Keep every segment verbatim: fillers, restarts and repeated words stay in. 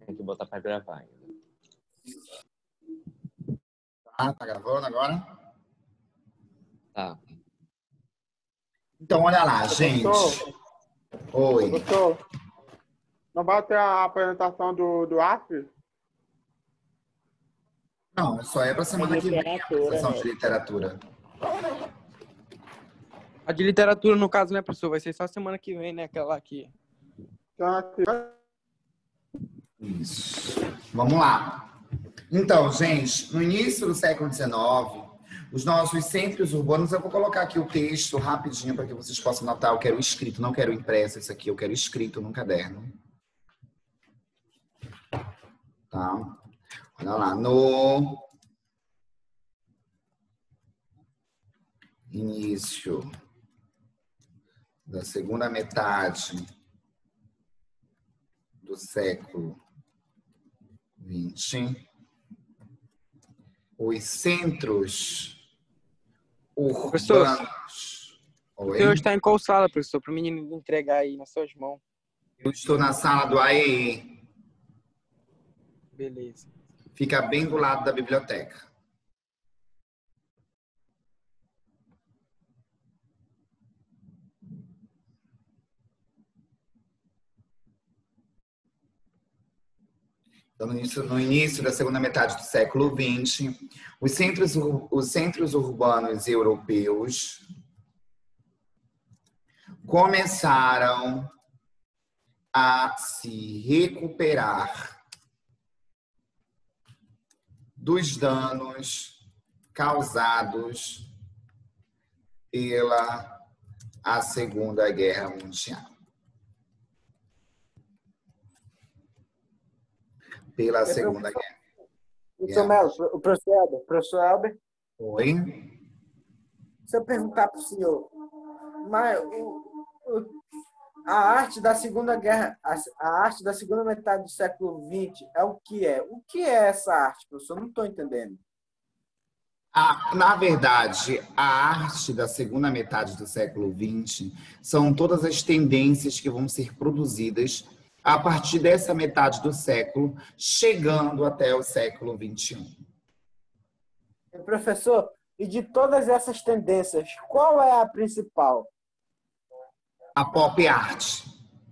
tem que botar para gravar ainda. Ah, tá gravando agora? Tá. Então, olha lá, gente. Professor, Oi. professor, não vai ter a apresentação do, do A F? Não, só é pra semana que vem a Literatura, apresentação né? de literatura. A de literatura, no caso, né, professor? Vai ser só semana que vem, né? Aquela aqui. Então, assim, Isso. Vamos lá. Então, gente, no início do século dezenove, os nossos centros urbanos, eu vou colocar aqui o texto rapidinho para que vocês possam notar. Eu quero escrito, não quero impresso isso aqui, eu quero escrito num caderno. Tá? Olha lá. No início da segunda metade do século vinte, os centros Professor, urbanos. o Oi? senhor está em qual sala, professor? Para o menino entregar aí nas suas mãos. Eu estou na sala do A E E. Beleza. Fica bem do lado da biblioteca. Então, no início, no início da segunda metade do século vinte, os centros, ur- os centros urbanos europeus começaram a se recuperar dos danos causados pela a Segunda Guerra Mundial. Pela Segunda Guerra. Professor Melo, o professor Elber, professor Elber, Oi? se eu perguntar para o senhor, mas o, o- a arte da Segunda Guerra, a, a arte da segunda metade do século vinte é o que é? O que é essa arte, professor? Não estou entendendo. Ah, na verdade, a arte da segunda metade do século vinte são todas as tendências que vão ser produzidas a partir dessa metade do século, chegando até o século vinte e um. Professor, e de todas essas tendências, qual é a principal? A pop art.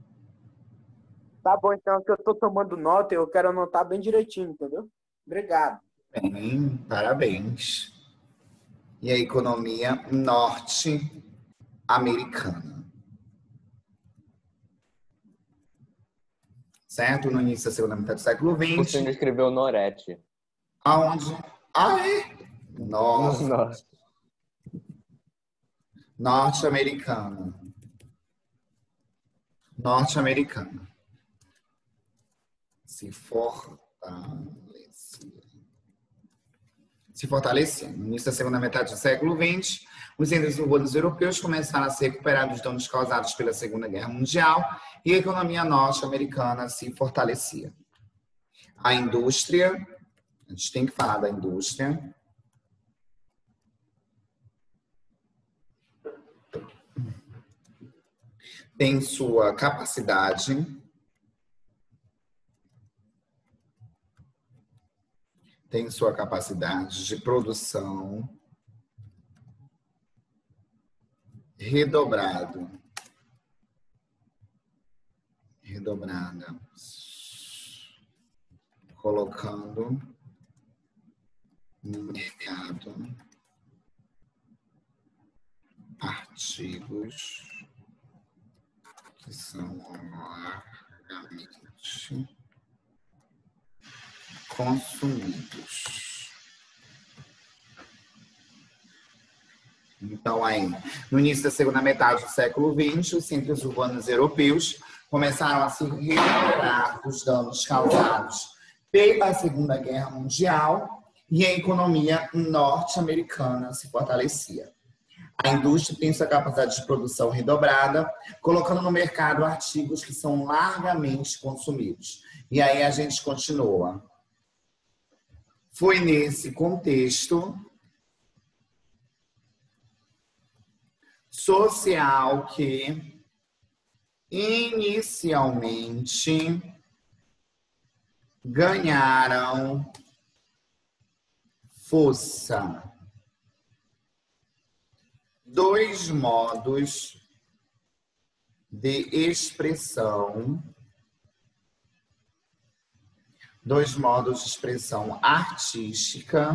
Tá bom, então, que eu estou tomando nota e eu quero anotar bem direitinho, entendeu? Obrigado. Bem, parabéns. E a economia norte-americana. Certo? No início da segunda metade do século O senhor vinte. escreveu Norete. Aonde? Ah, é? Nossa. Nossa. Norte-americana. Norte-americana. Se fortalecia. Se fortalecia. No início da segunda metade do século vinte, os centros urbanos europeus começaram a se recuperar dos danos causados pela Segunda Guerra Mundial e a economia norte-americana se fortalecia. A indústria, a gente tem que falar da indústria, tem sua capacidade tem sua capacidade de produção redobrado, redobrada, colocando no mercado artigos que são largamente consumidos. Então, aí, no início da segunda metade do século vinte, os centros urbanos europeus começaram a se recuperar dos danos causados pela Segunda Guerra Mundial e a economia norte-americana se fortalecia. A indústria tem sua capacidade de produção redobrada, colocando no mercado artigos que são largamente consumidos. E aí a gente continua. Foi nesse contexto social que, inicialmente, ganharam força. Dois modos de expressão, dois modos de expressão artística,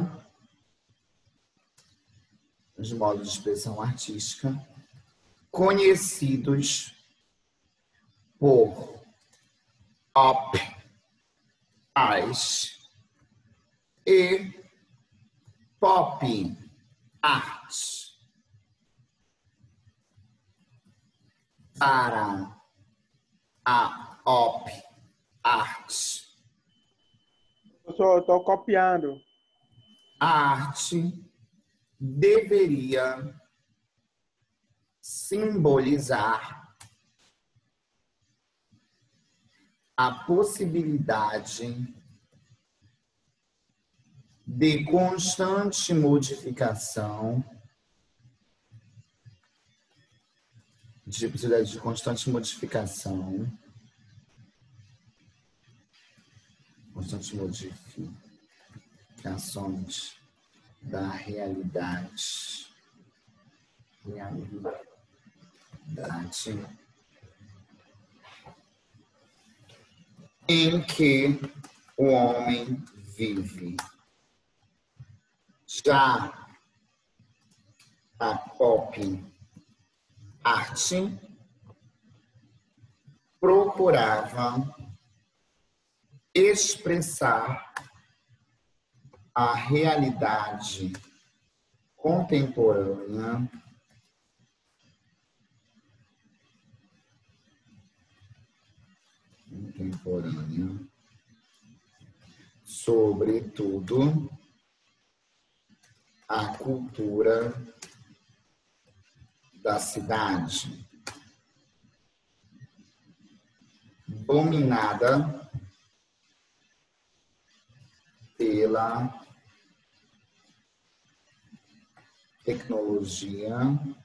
os modos de expressão artística, conhecidos por op art e pop art. Para a op art, Professor, eu estou copiando. a arte deveria simbolizar a possibilidade de constante modificação, de possibilidade de constante modificação, constantes modificações da realidade, realidade em que o homem vive. Já a pop arte procurava expressar a realidade contemporânea contemporânea, sobretudo a cultura da cidade, dominada pela tecnologia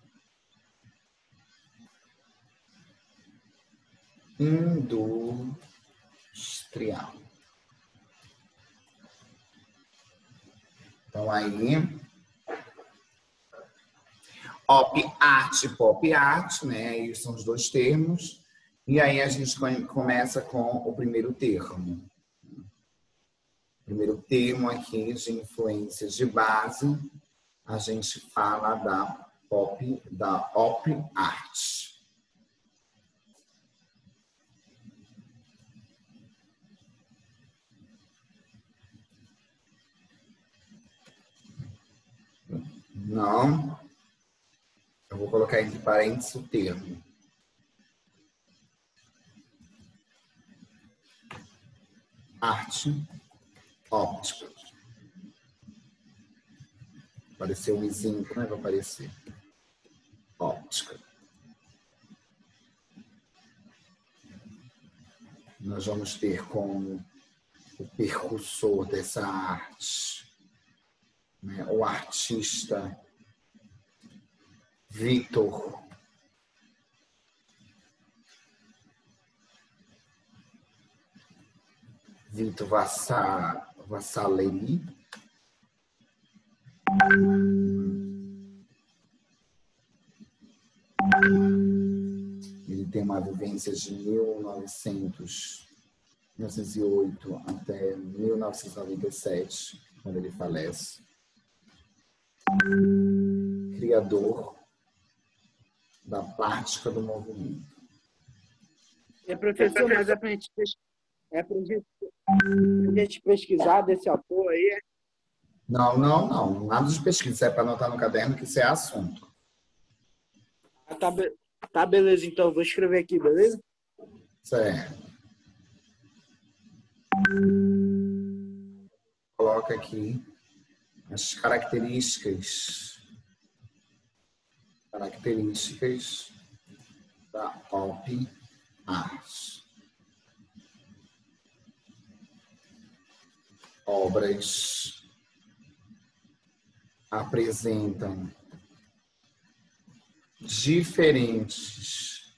industrial. Então, aí, op art e pop art, né? Aí são os dois termos. E aí a gente começa com o primeiro termo. O primeiro termo aqui de influências de base, a gente fala da pop, da op art. Não. Eu vou colocar entre parênteses o termo. Arte óptica. Apareceu um izinho, como é que vai aparecer? Óptica. Nós vamos ter como o percursor dessa arte, né, o artista Victor Victor Vasarely. Ele tem uma vivência de mil e novecentos, mil novecentos e oito até mil novecentos e noventa e sete, quando ele falece. Criador da plástica do movimento. É, professor, mas é pra gente, é pra gente, pra gente pesquisar desse autor aí? Não, não, não. Nada de pesquisa. Isso é para anotar no caderno que isso é assunto. Ah, tá, be... tá, beleza, então. Vou escrever aqui, beleza? Certo. Coloca aqui as características características da pop art. Obras apresentam diferentes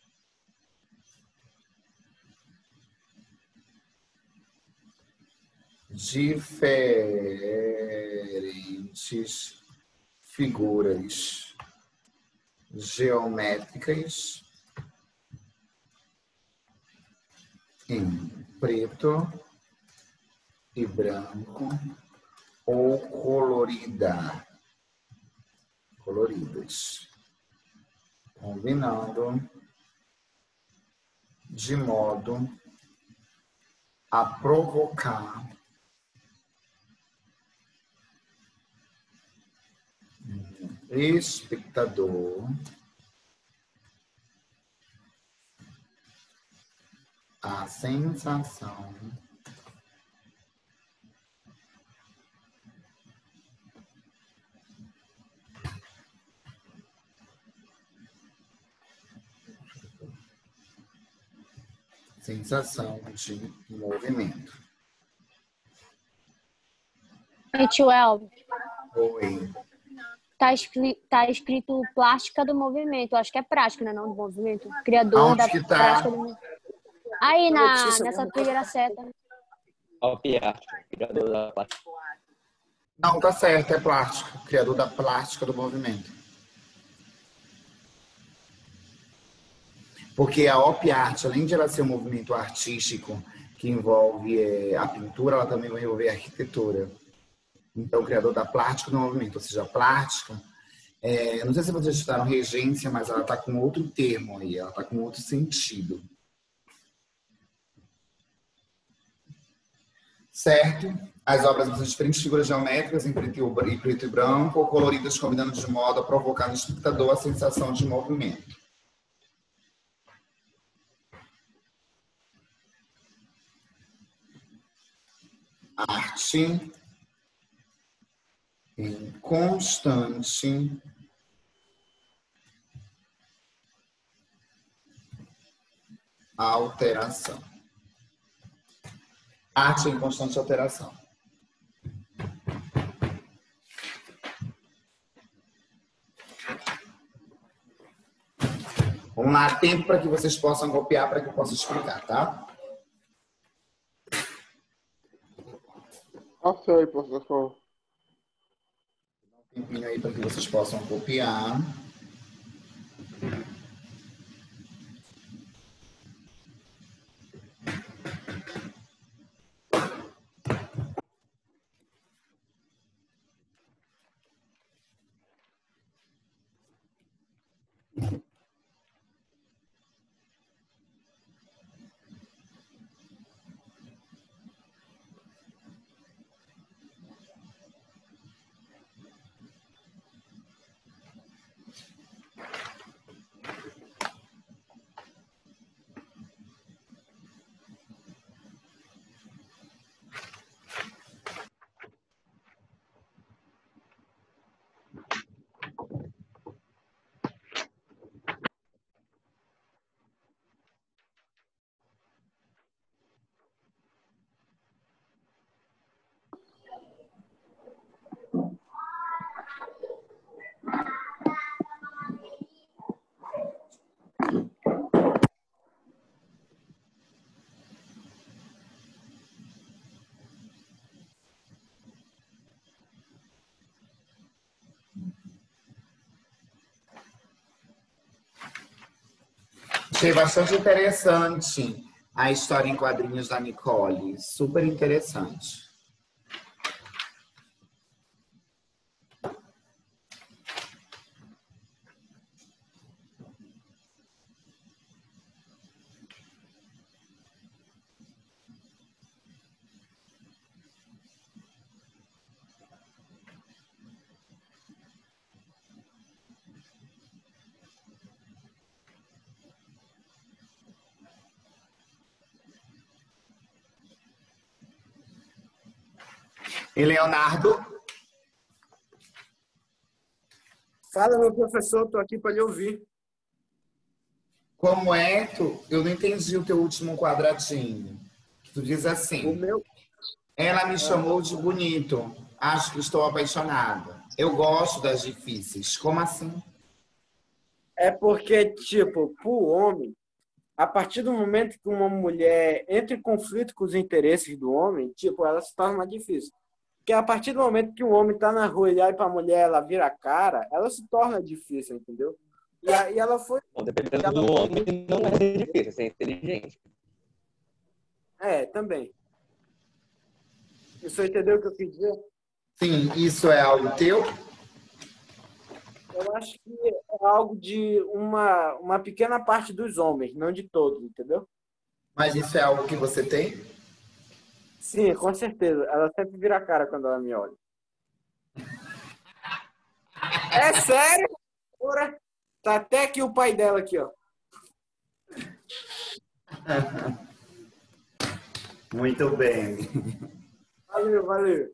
diferentes figuras geométricas em preto e branco ou colorida, coloridas, combinando de modo a provocar um espectador a sensação sensação de movimento. Oi, tio Elvio. Oi. Tá, escri- tá escrito plástica do movimento. Acho que é prática, né? Não do movimento. Criador Aonde da que tá? prática do movimento. Aí, na, Letícia, nessa vamos- primeira seta. Pop art, criador da plástica. Não, tá certo, é plástico. Criador da plástica do movimento. Porque a op art, além de ela ser um movimento artístico que envolve é, a pintura, ela também vai envolver a arquitetura. Então, o criador da plástica do movimento, ou seja, a plástica, é, não sei se vocês estudaram regência, mas ela está com outro termo aí, ela está com outro sentido. Certo? As obras usam diferentes figuras geométricas em preto e preto e branco, ou coloridas, combinando de modo a provocar no espectador a sensação de movimento. Arte em constante alteração. Arte em constante alteração. Vamos lá, tempo para que vocês possam copiar, para que eu possa explicar, tá? Ok, professor. Um tempinho aí para que vocês possam copiar. Achei bastante interessante a história em quadrinhos da Nicole. Super interessante. E Leonardo? Fala, meu professor, estou aqui para lhe ouvir. Como é tu? Eu não entendi o teu último quadradinho. Tu diz O assim: meu, ela me chamou de bonito. Acho que estou apaixonada. Eu gosto das difíceis. Como assim? é porque, tipo, pro homem, a partir do momento que uma mulher entra em conflito com os interesses do homem, tipo, ela se torna mais difícil. Porque a partir do momento que o homem está na rua e olha para a mulher, ela vira a cara, ela se torna difícil, entendeu? E aí ela foi. Bom, dependendo do homem, não é ser difícil, é ser inteligente. É, também. Você entendeu o que eu quis dizer? Sim, isso é algo teu? Eu acho que é algo de uma, uma pequena parte dos homens, não de todos, entendeu? Mas isso é algo que você tem? Sim, com certeza. Ela sempre vira a cara quando ela me olha. É sério? Porra. Tá até aqui o pai dela aqui, ó. Muito bem. Valeu, valeu.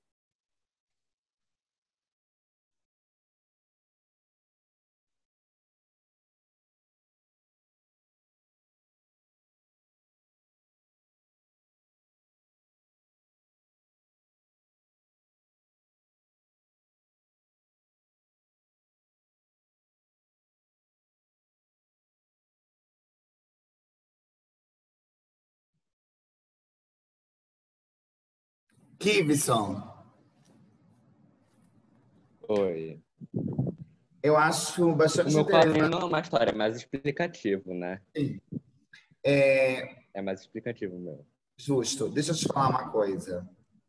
Kivson, Oi. eu acho O bastante meu quadrinho interessante. não é uma história, é mais explicativo, né? É, É mais explicativo mesmo. justo. Deixa eu te falar uma coisa.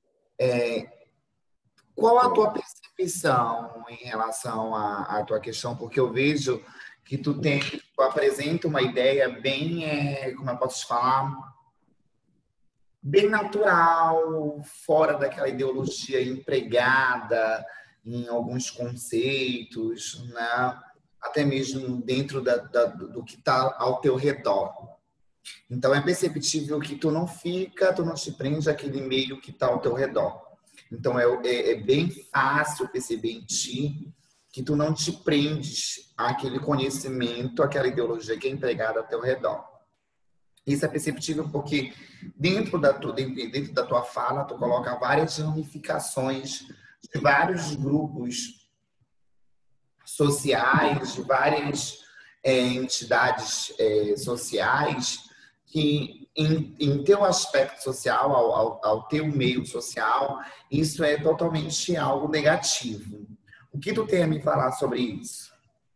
Qual a tua percepção em relação à, à tua questão? Porque eu vejo que tu tem, tu apresenta uma ideia bem, é, como eu posso te falar, bem natural, fora daquela ideologia empregada em alguns conceitos, né? Até mesmo dentro da, da, do que está ao teu redor. Então é perceptível que tu não fica, tu não te prende àquele meio que está ao teu redor. Então é, é, é bem fácil perceber em ti que tu não te prendes àquele conhecimento, àquela ideologia que é empregada ao teu redor. Isso é perceptível porque dentro da, tu, dentro, dentro da tua fala tu coloca várias ramificações de vários grupos sociais, de várias é, entidades é, sociais que em, em teu aspecto social, ao, ao, ao teu meio social, isso é totalmente algo negativo. O que tu tem a me falar sobre isso?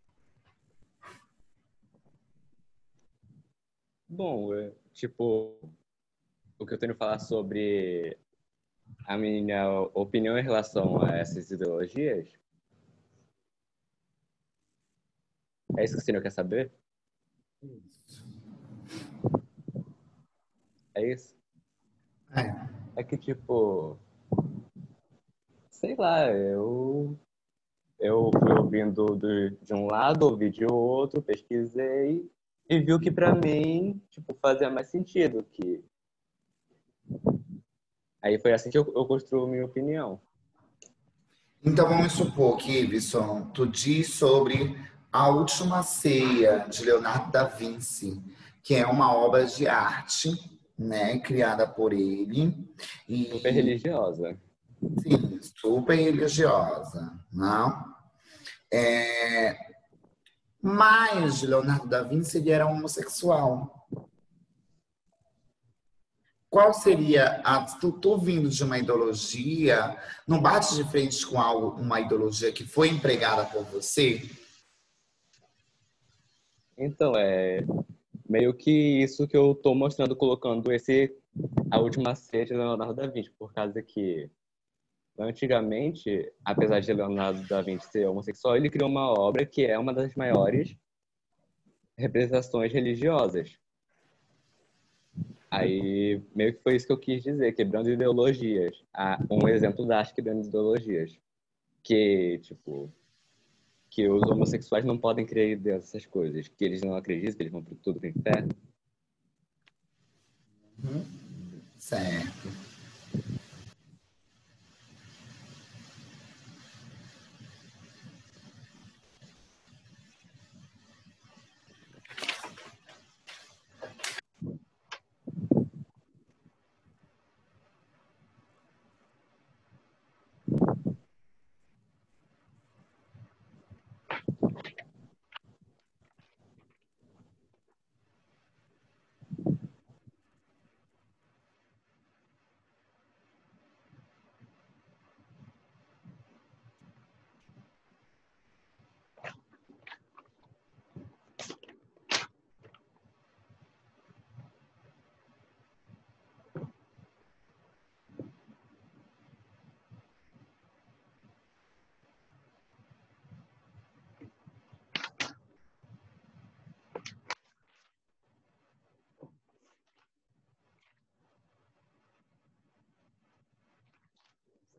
Bom, é, tipo, o que eu tenho a falar sobre a minha opinião em relação a essas ideologias, é isso que você não quer saber? É isso? É. É que, tipo, sei lá, eu, eu fui ouvindo do, de um lado, ouvi de outro, pesquisei e vi o que pra mim, tipo, fazia mais sentido. Que... Aí foi assim que eu, eu construí minha opinião. Então vamos supor que, Iveson, tu diz sobre A Última Ceia, de Leonardo da Vinci, que é uma obra de arte, né, criada por ele. Super E, religiosa. sim, super religiosa, não? É, mas Leonardo da Vinci ele era homossexual. Qual seria a tu, tu vindo de uma ideologia, não bate de frente com algo, uma ideologia que foi empregada por você? Então, é meio que isso que eu tô mostrando, colocando esse A Última Ceia de Leonardo da Vinci, por causa que antigamente, apesar de Leonardo da Vinci ser homossexual, ele criou uma obra que é uma das maiores representações religiosas. Aí, meio que foi isso que eu quis dizer, quebrando ideologias. Ah, um exemplo da arte quebrando ideologias. Que, tipo, que os homossexuais não podem crer dessas coisas, que eles não acreditam, que eles vão para tudo pro inferno. Certo.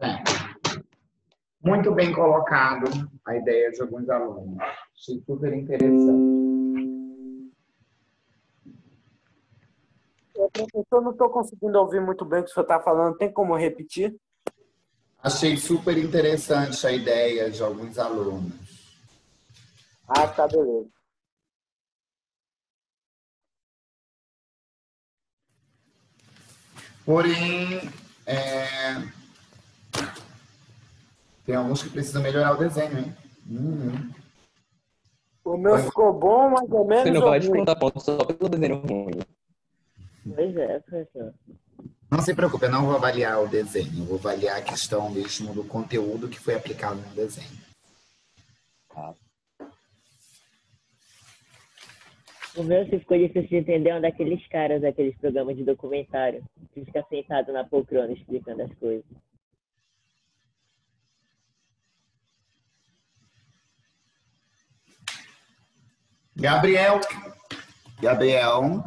É. Muito bem colocado a ideia de alguns alunos. Achei super interessante. Eu não estou conseguindo ouvir muito bem o que o senhor está falando. Tem como repetir? Achei super interessante a ideia de alguns alunos. Ah, tá, beleza. Porém, é, tem alguns que precisam melhorar o desenho, hein? Uhum. O meu ficou bom, mais ou menos. Você não ou pode ruim? contar ponto só pelo desenho ruim. Pois é, professor. Não se preocupe, eu não vou avaliar o desenho. Eu vou avaliar a questão mesmo do conteúdo que foi aplicado no desenho. Tá. O meu se ficou difícil de entender é um daqueles caras daqueles programas de documentário que fica sentado na poltrona explicando as coisas. Gabriel. Gabriel.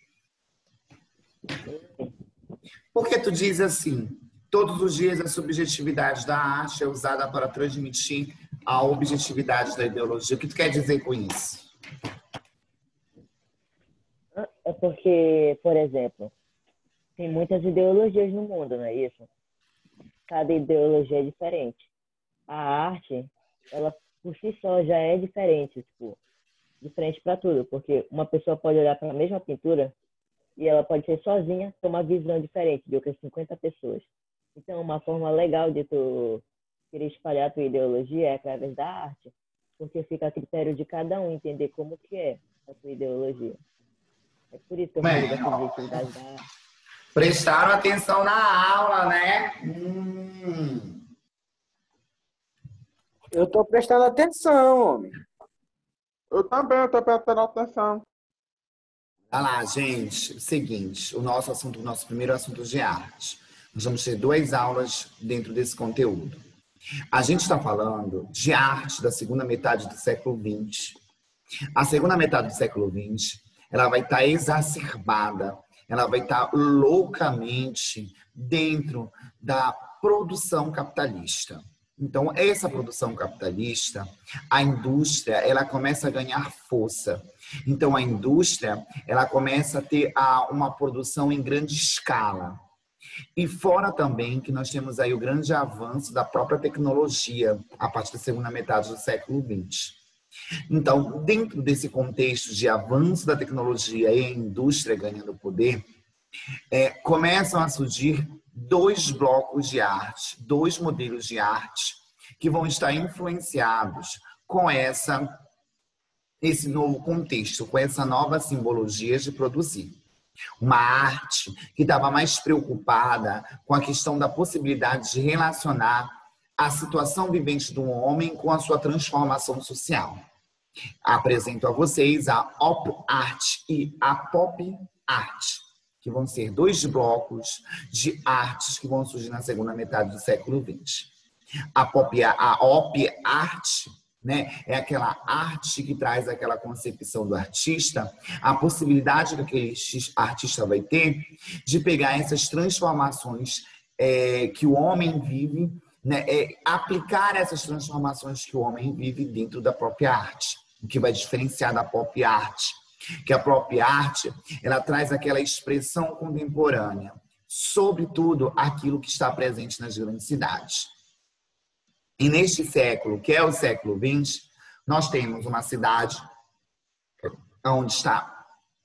Por que tu diz assim? Todos os dias a subjetividade da arte é usada para transmitir a objetividade da ideologia. O que tu quer dizer com isso? É porque, por exemplo, tem muitas ideologias no mundo, não é isso? Cada ideologia é diferente. A arte, ela por si só já é diferente, tipo, diferente para tudo, porque uma pessoa pode olhar para a mesma pintura e ela pode ser sozinha, ter uma visão diferente de outras cinquenta pessoas. Então, uma forma legal de tu querer espalhar a tua ideologia é através da arte, porque fica a critério de cada um entender como que é a tua ideologia. É por isso que eu falei da subjetividade da arte. Prestaram atenção na aula, né? Hum. Eu estou prestando atenção, homem. Eu também, eu tô prestando atenção. Olha lá, gente. Seguinte, o nosso assunto, o nosso primeiro assunto de arte. Nós vamos ter duas aulas dentro desse conteúdo. A gente está falando de arte da segunda metade do século vinte. A segunda metade do século vinte, ela vai estar exacerbada, ela vai estar loucamente dentro da produção capitalista. Então, essa produção capitalista, a indústria, ela começa a ganhar força. Então, a indústria, ela começa a ter uma produção em grande escala. E fora também que nós temos aí o grande avanço da própria tecnologia a partir da segunda metade do século vinte. Então, dentro desse contexto de avanço da tecnologia e a indústria ganhando poder, é, começam a surgir dois blocos de arte, dois modelos de arte que vão estar influenciados com essa, esse novo contexto, com essa nova simbologia de produzir. Uma arte que estava mais preocupada com a questão da possibilidade de relacionar a situação vivente do homem com a sua transformação social. Apresento a vocês a Op Art e a Pop Art, que vão ser dois blocos de artes que vão surgir na segunda metade do século vinte. A Pop, a Op Art, né, é aquela arte que traz aquela concepção do artista, a possibilidade que aquele artista vai ter de pegar essas transformações é, que o homem vive, né, é, aplicar essas transformações que o homem vive dentro da própria arte, o que vai diferenciar da Pop Art. Que a própria arte, ela traz aquela expressão contemporânea, sobretudo aquilo que está presente nas grandes cidades. E neste século, que é o século vinte, nós temos uma cidade onde está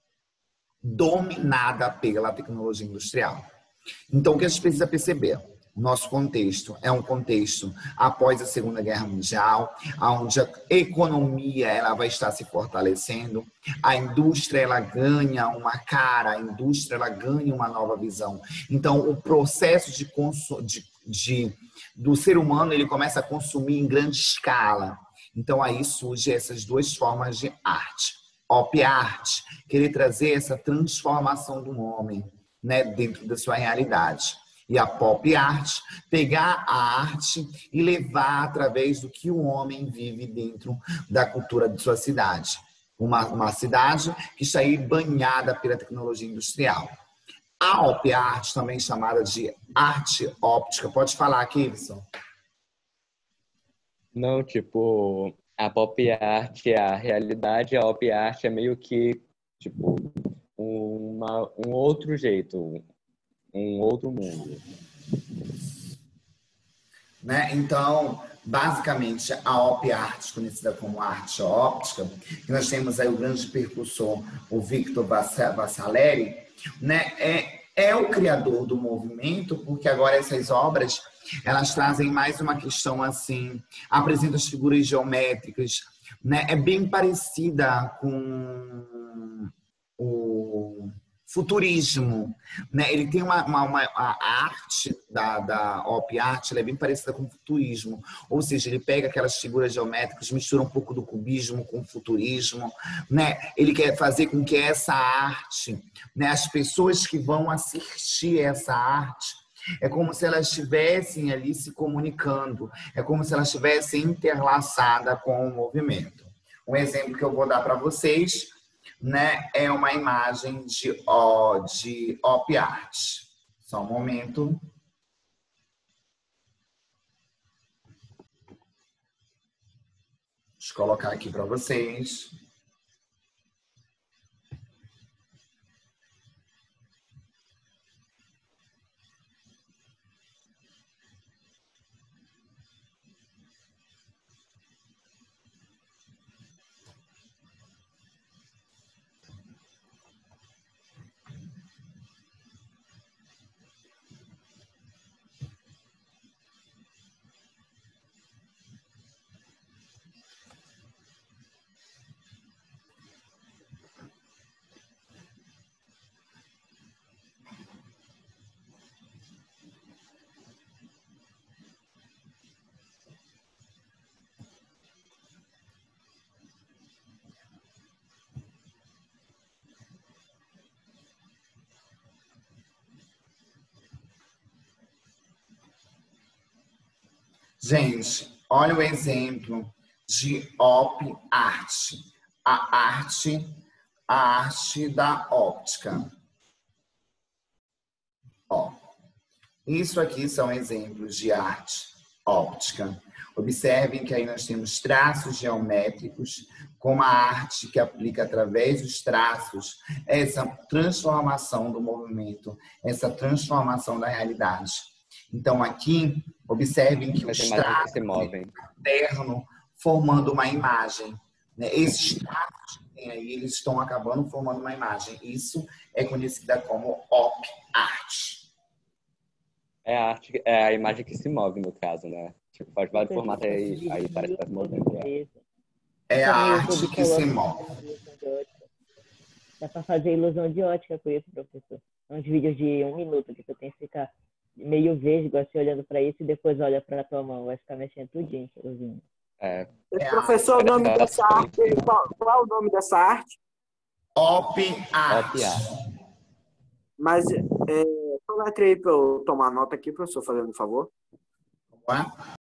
dominada pela tecnologia industrial. Então, o que a gente precisa perceber? O nosso contexto é um contexto após a Segunda Guerra Mundial, onde a economia ela vai estar se fortalecendo, a indústria ela ganha uma cara, a indústria ela ganha uma nova visão. Então, o processo de, de, de, do ser humano ele começa a consumir em grande escala. Então, aí surgem essas duas formas de arte. Op Art, querer trazer essa transformação do homem, né, dentro da sua realidade. E a Pop Art, pegar a arte e levar através do que o homem vive dentro da cultura de sua cidade. Uma, uma cidade que está aí banhada pela tecnologia industrial. A op art, também chamada de arte óptica. Pode falar, Kivson. Não, tipo, a pop art é a realidade, a op art é meio que, tipo, uma, um outro jeito, um outro mundo. Né? Então, basicamente, a op art, conhecida como arte óptica, que nós temos aí o grande percussor, o Victor Vassaleri, né? é, é o criador do movimento, porque agora essas obras, elas trazem mais uma questão assim, apresentam as figuras geométricas, né? É bem parecida com o futurismo, né? Ele tem uma, uma, uma a arte da, da op art, ela é bem parecida com o futurismo, ou seja, ele pega aquelas figuras geométricas, mistura um pouco do cubismo com o futurismo, né? Ele quer fazer com que essa arte, né, as pessoas que vão assistir essa arte, é como se elas estivessem ali se comunicando, é como se elas estivessem interlaçadas com o movimento. Um exemplo que eu vou dar para vocês, né, é uma imagem de, ó, de op art. Só um momento. Deixa eu colocar aqui para vocês. Gente, olha o exemplo de op art. A arte, a arte da óptica. Ó, isso aqui são exemplos de arte óptica. Observem que aí nós temos traços geométricos, como a arte que aplica através dos traços essa transformação do movimento, essa transformação da realidade. Então aqui, observem que os traços se movem interno formando uma imagem. Né? Esses traços que tem aí, eles estão acabando formando uma imagem. Isso é conhecida como op art. É a arte, é a imagem que se move, no caso, né? Tipo, faz vários formatos aí, aí parece que tá se movendo. É, é a arte que se move. Dá pra fazer ilusão de ótica com isso, professor. Uns vídeos de um minuto que tu tem que ficar meio vesgo, assim, olhando pra isso e depois olha pra tua mão. Vai ficar mexendo tudinho, sozinho. é. Esse professor, o nome dessa arte, qual, qual é o nome dessa arte? Op art. Op art. Mas, é, só letra aí para eu tomar nota aqui, professor, fazendo um favor. Vamos lá?